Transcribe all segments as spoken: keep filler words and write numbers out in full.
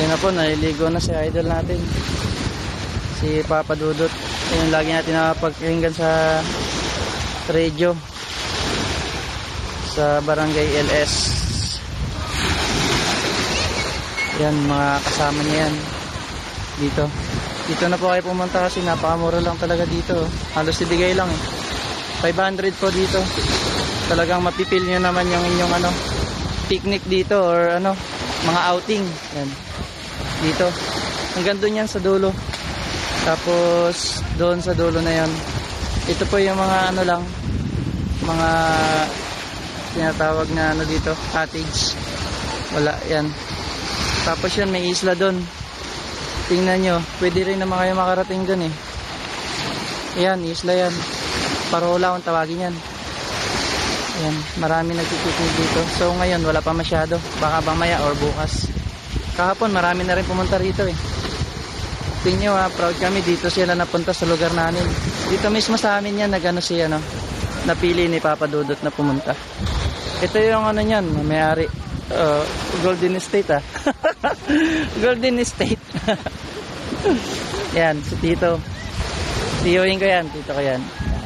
Ayun na po, naliligo na si idol natin, si Papa Dudut. Ayun, lagi natin nakapagkinggan sa radio sa Barangay L S. Yan, mga kasama niya yan dito. Dito na po kayo pumunta kasi napakamura lang talaga dito. Halos ibigay lang eh. five hundred po dito. Talagang mapipil nyo naman yung inyong ano, picnic dito or ano, mga outing. Yan. Dito. Hanggang doon yan sa dulo. Tapos doon sa dulo na yan. Ito po yung mga ano lang, mga tinatawag na ano dito, cottage. Wala, yan. Tapos yan, may isla doon. Tingnan nyo, pwede rin naman kayo makarating doon eh. Yan, isla yan. Parola kung tawagin yan. Yan, marami nagpipiknik dito. So ngayon, wala pa masyado. Baka mamaya or bukas. Kahapon, marami na rin pumunta rito eh. Tingnan nyo ha, proud kami. Dito sila napunta sa lugar namin. Dito mismo sa amin yan, nagano siya, no? Napili ni Papa Dudut na pumunta. Ito yung ano yan, may-ari. Uh, Golden State ah. Golden State. Yan, si Tito. Tiyuhin ko yan, Tito ko yan.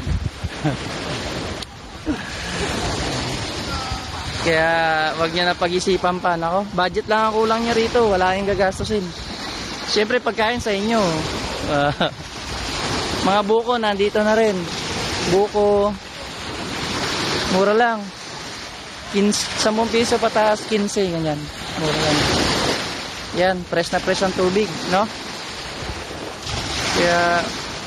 Kaya wag niya na pag-isipan pa. Nako, budget lang ang kulang niya rito. Wala yung gagastusin. Siyempre pagkain sa inyo. Uh, mga buko nandito na rin. Buko mura lang. ten piso pataas, fifteen ganyan. Mura lang. Yan, press na press ang tubig, no? Kaya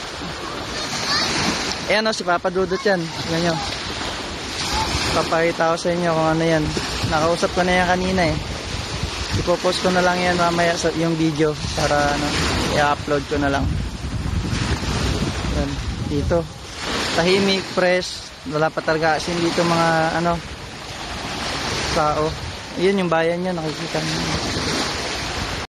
ayan o, si Papa Dudut yan. Ganyan. Papakita ko sa inyo kung ano yan. Nakausap ko na yan kanina eh. Ipopost ko na lang yan mamaya sa yung video para ano, i-upload ko na lang. Yan, dito. Tahimik, fresh. Wala pa talaga asin dito mga ano, tao. Yun yung bayan niya, nakikita niyo.